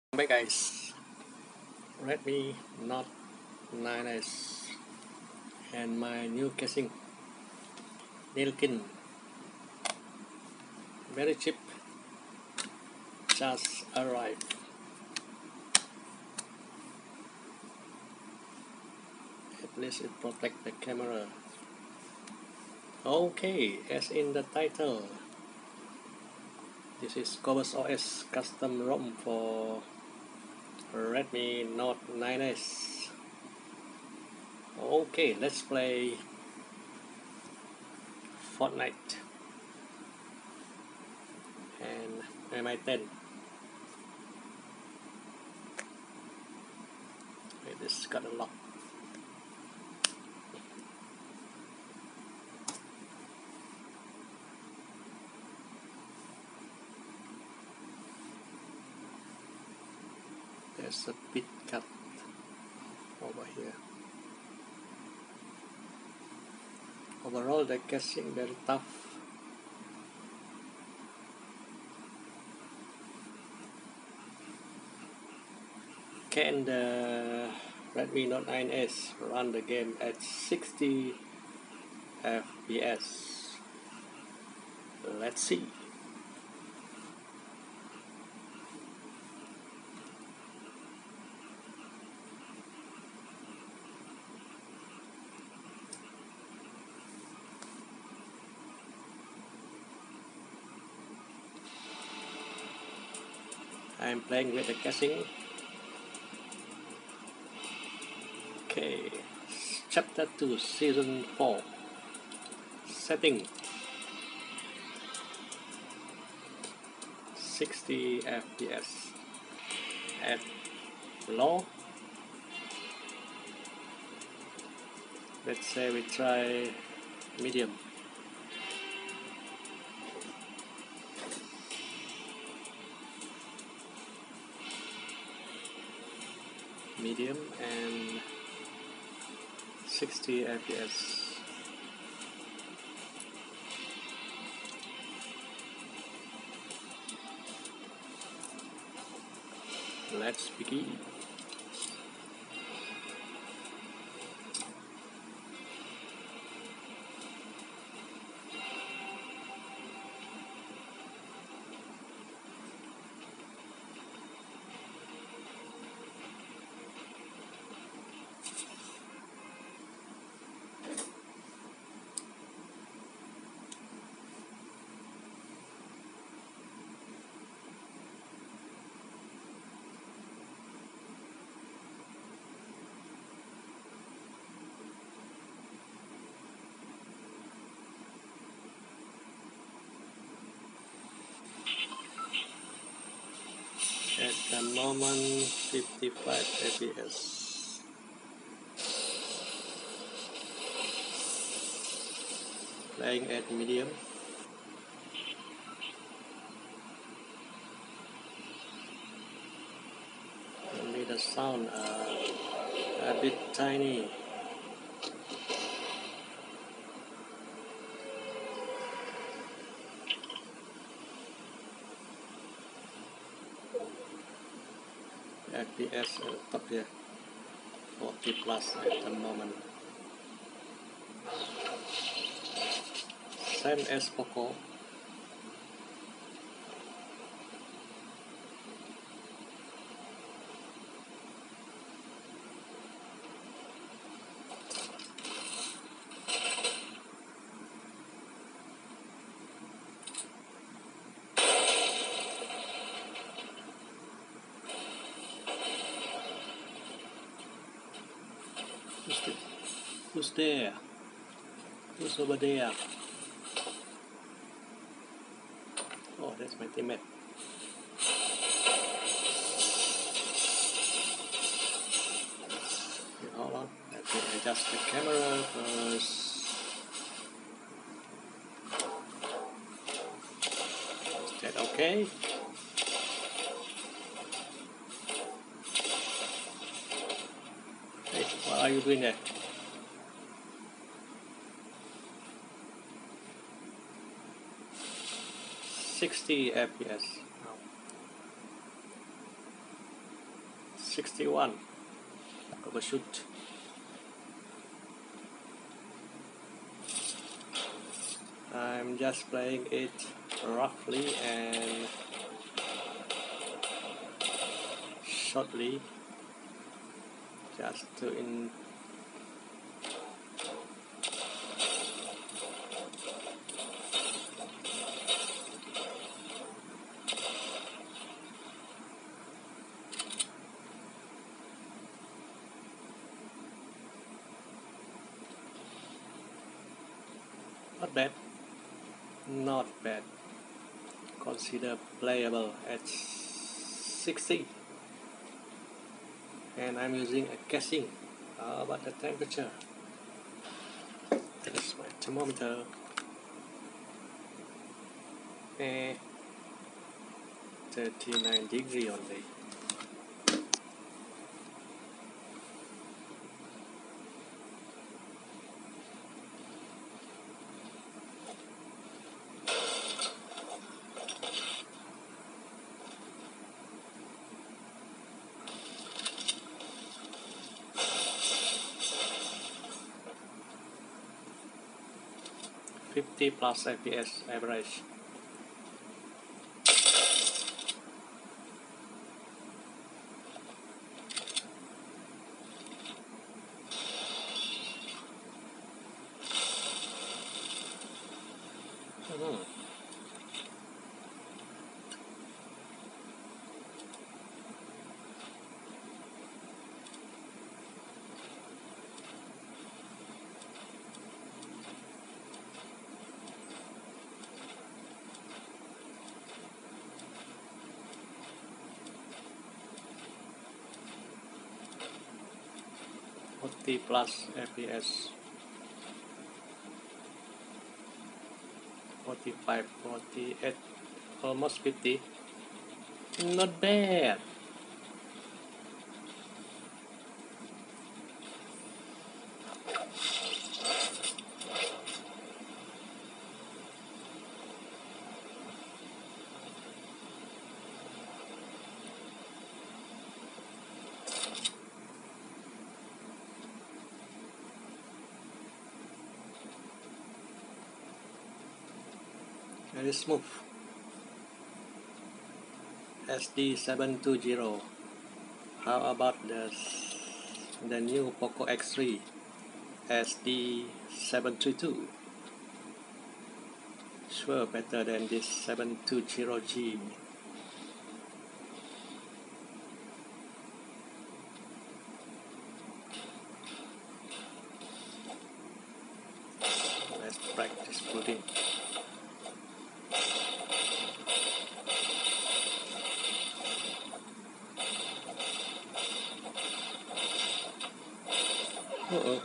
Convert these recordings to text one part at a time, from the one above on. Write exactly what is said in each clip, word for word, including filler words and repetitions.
Back guys, Redmi Note nine S and my new casing Nilkin, very cheap, just arrived. At least it protect the camera. Okay, as in the title, this is Cobus O S custom ROM for Redmi Note nine S. Okay, let's play Fortnite and M I ten. Wait, this got a lock. There's a bit cut over here. Overall, the casing very tough. Can the Redmi Note nine S run the game at sixty F P S? Let's see. I'm playing with the casing. Okay, chapter two, season four. Setting sixty F P S at low. Let's say we try medium. Medium and sixty F P S. Let's begin. At the moment, fifty-five F P S. Playing at medium. Only the sound are a bit tiny. F P S at the top here, forty plus at the moment. Same as Poco. Who's, the, who's there? Who's over there? Oh, that's my teammate. Okay, hold on. Let me adjust the camera first. Is that okay? Hey, what are you doing there? sixty F P S. sixty-one. Overshoot. I'm just playing it roughly and shortly, just to in not bad, not bad. Consider playable at sixty, and I'm using a casing. How about the temperature? That's my thermometer. Eh, thirty-nine degree only. fifty plus F P S average. Mm-hmm. forty plus F P S. forty-five, forty-eight, almost fifty. Not bad. Very smooth. S D seven twenty. How about the the new Poco X three S D seven thirty-two? Sure, better than this seven twenty G. Let's practice putting. Uh-oh.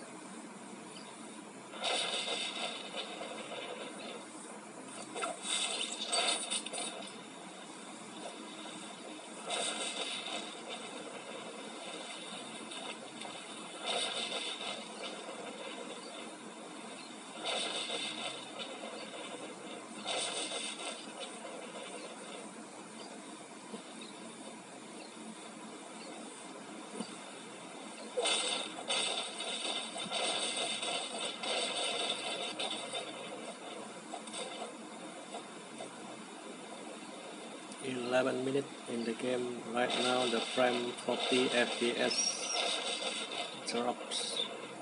eleven minutes in the game right now. The frame forty F P S drops.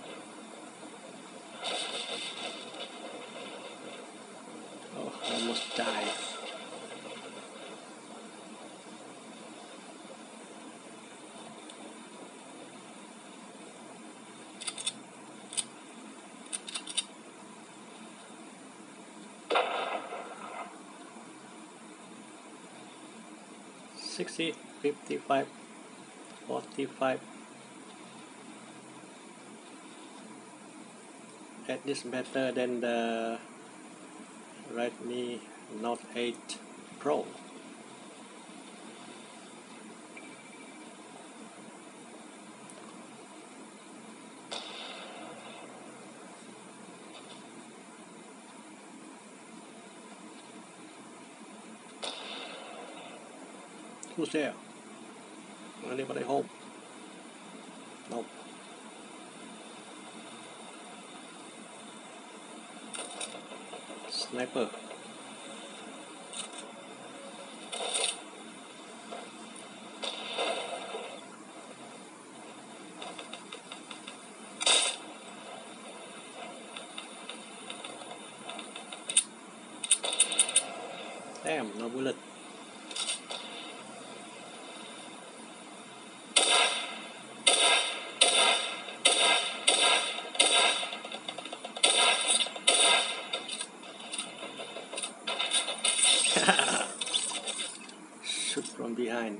Oh, almost died. sixty, fifty-five, forty-five. At least better than the Redmi Note eight Pro. Who's there? Anybody home? Nope. Sniper. Damn, no bullet. Shoot from behind.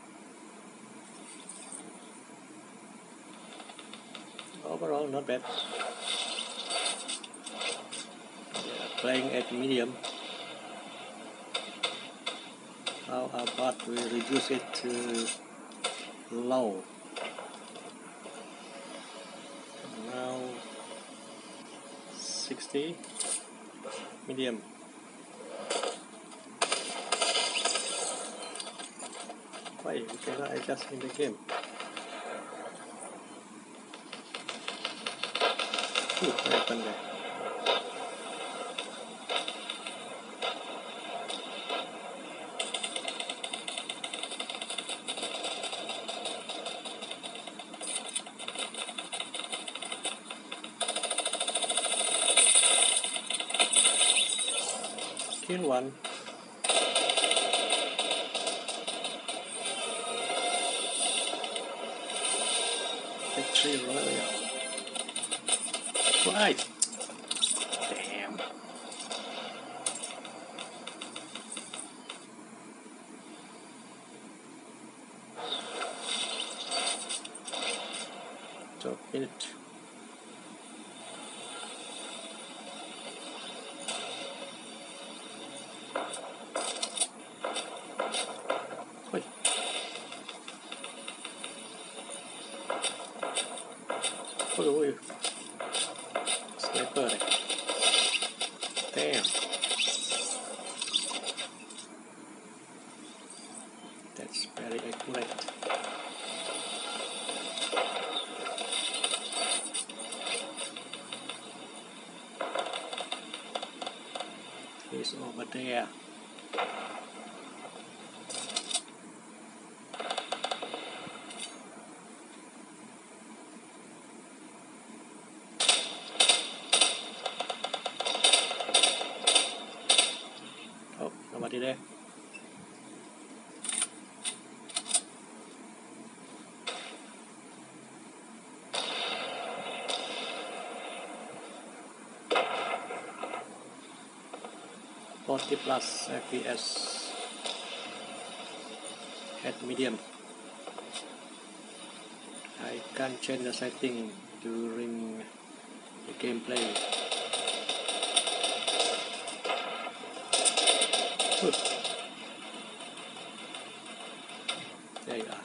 Overall, not bad. Yeah, playing at medium. How about we reduce it to low? Now sixty. Medium. Why we cannot adjust in the game? Ooh, what happened there? Kill one. Victory Royale. Right. Damn. So minute. Wait. Ôi ôi. Sniper này. Damn. That's very accurate. He's over there. Oh, nobody there. forty plus F P S at medium. I can change the setting during the gameplay. Good. There you are.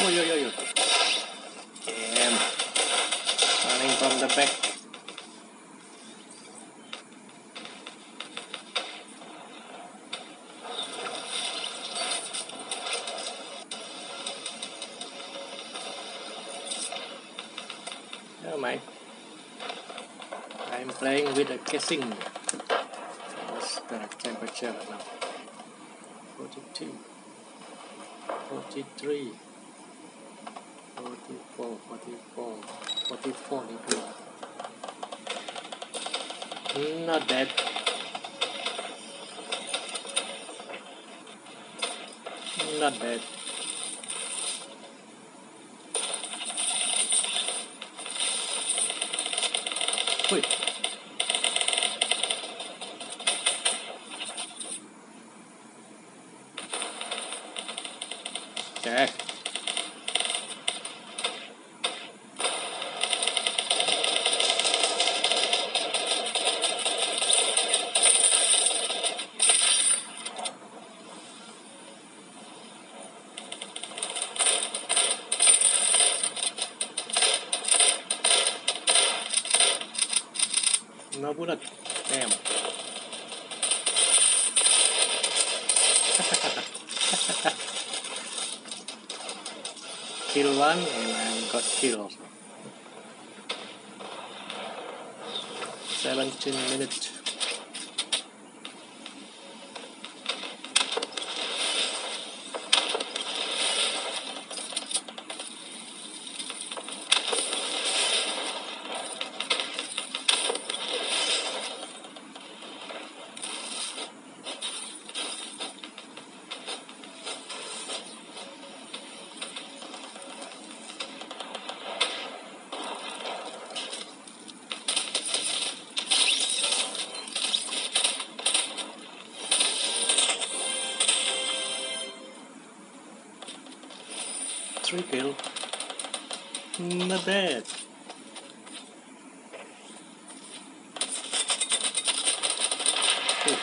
Oh, yo, yo, yo. Damn. Running from the back. Never mind. I'm playing with a guessing. What's the temperature now? forty-two, forty-three, forty-four, forty-four, forty-four degrees. Not bad. Not bad. Wait. Check. No bullet. Damn. Kill one and I got killed also. seventeen minutes. Three kill. Not bad. Ooh.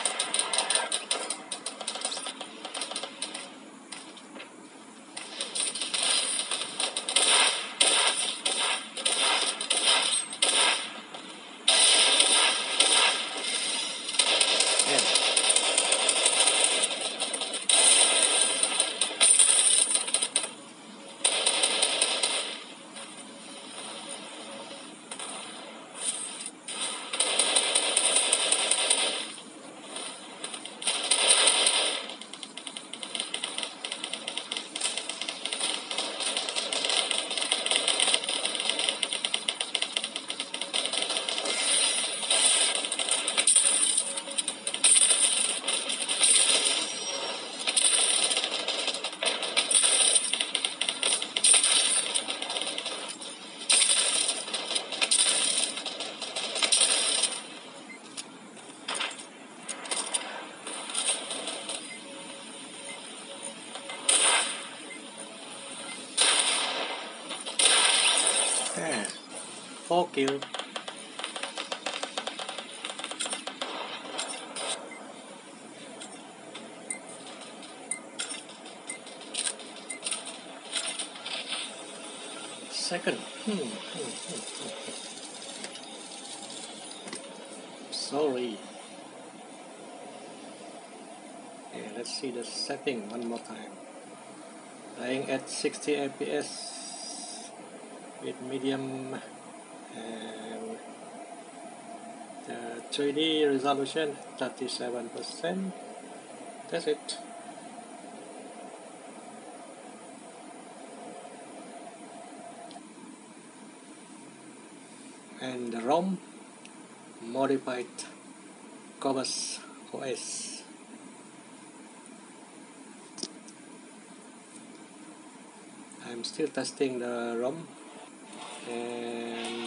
Yeah. Four kill. Second. Hmm. Hmm. Hmm. Sorry. Okay, let's see the setting one more time. Playing at sixty F P S with medium and the three D resolution thirty-seven percent. That's it. And the ROM modified Cobus O S. I'm still testing the ROM and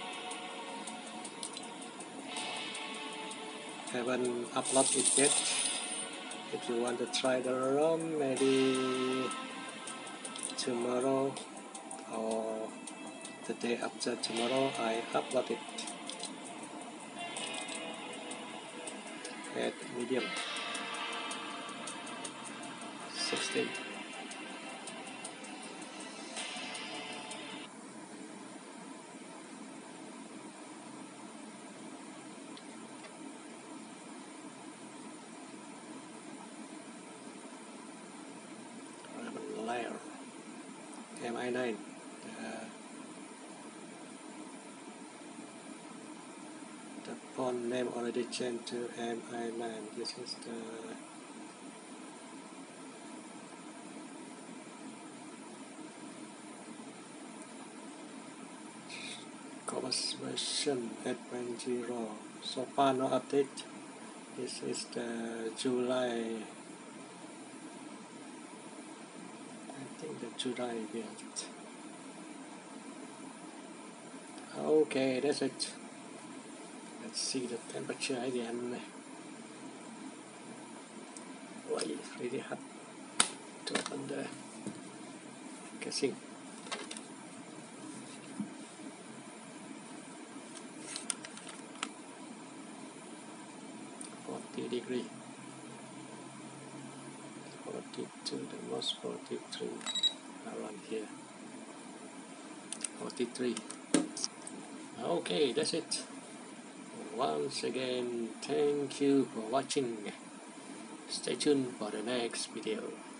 haven't uploaded it yet. If you want to try the ROM, maybe tomorrow or the day after tomorrow I upload it at medium sixteen. M I nine. Uh, the font name already changed to M I nine. This is the Commerce version eight point zero. So far no update. This is the July. I think the July build. Okay, that's it. Let's see the temperature again. Oh, it's really hot to open the casing. forty degree. forty-two, the most forty-three around here. forty-three. Okay, that's it. Once again, thank you for watching. Stay tuned for the next video.